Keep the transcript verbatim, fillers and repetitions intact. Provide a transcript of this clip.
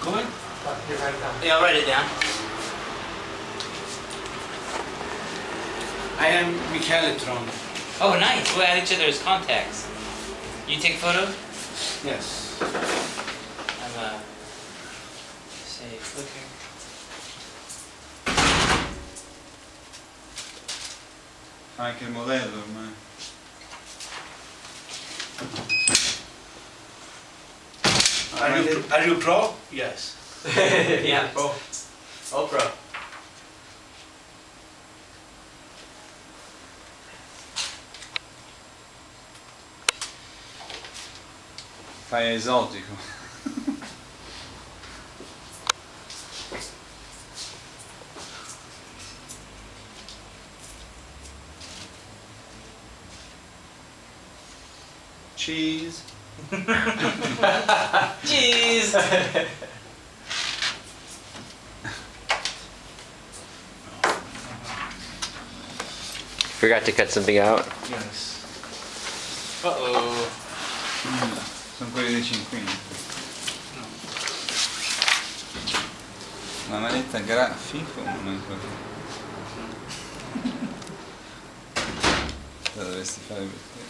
Come in? Here, write it down. Yeah, I'll write it down. I am Michele Tron. Oh, nice. We'll add each other as contacts. You take photo? Yes. I'm uh say Flickr. Anche il modello ormai. Are you, are you pro? Yes. Yeah, pro. All pro. Fai esotico. Cheese. Jeez. Forgot to cut something out. Yes. Uh-oh. Mm, sono quelli dei cinquini. Una manetta grafica o non è quello? Lo dovresti fare perché